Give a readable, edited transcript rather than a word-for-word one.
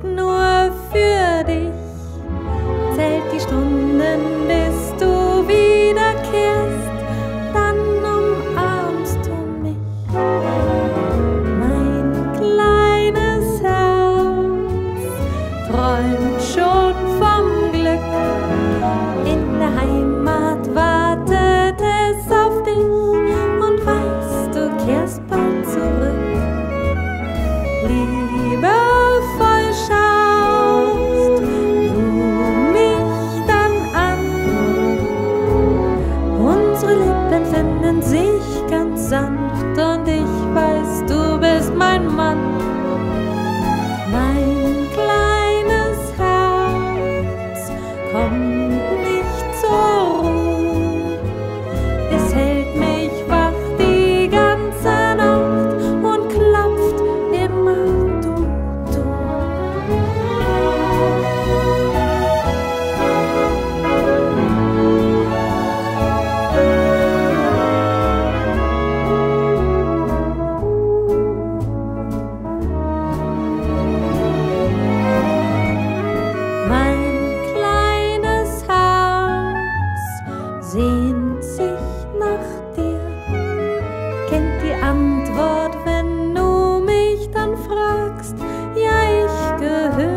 nur für dich. Zählt die Stunden, bis du wiederkehrst, dann umarmst du mich. Mein kleines Herz träumt schon vom Glück. In der Heimat wartet es auf dich und weiß, du kehrst bald zurück. Liebevoll schaust du mich dann an. Unsere Lippen finden sich ganz sanft und ich weiß, du bist mein Mann. Mein kleines Herz kommt nicht zur Ruhe. Es hält mich wach die ganze Nacht und klopft immer du. Mein kleines Herz sehnt sich nach dir, kennt die Antwort, wenn du mich dann fragst. Ja, ich gehöre